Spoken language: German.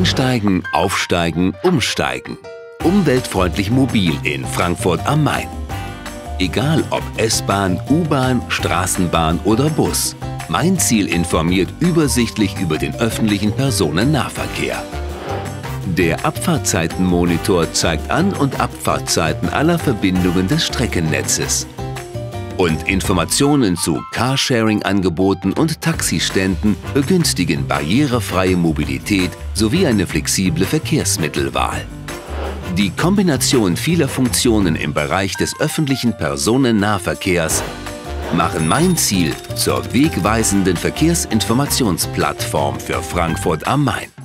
Einsteigen, aufsteigen, umsteigen. Umweltfreundlich mobil in Frankfurt am Main. Egal ob S-Bahn, U-Bahn, Straßenbahn oder Bus. Mein Ziel informiert übersichtlich über den öffentlichen Personennahverkehr. Der Abfahrtzeitenmonitor zeigt An- und Abfahrtzeiten aller Verbindungen des Streckennetzes. Und Informationen zu Carsharing-Angeboten und Taxiständen begünstigen barrierefreie Mobilität sowie eine flexible Verkehrsmittelwahl. Die Kombination vieler Funktionen im Bereich des öffentlichen Personennahverkehrs machen mein Ziel zur wegweisenden Verkehrsinformationsplattform für Frankfurt am Main.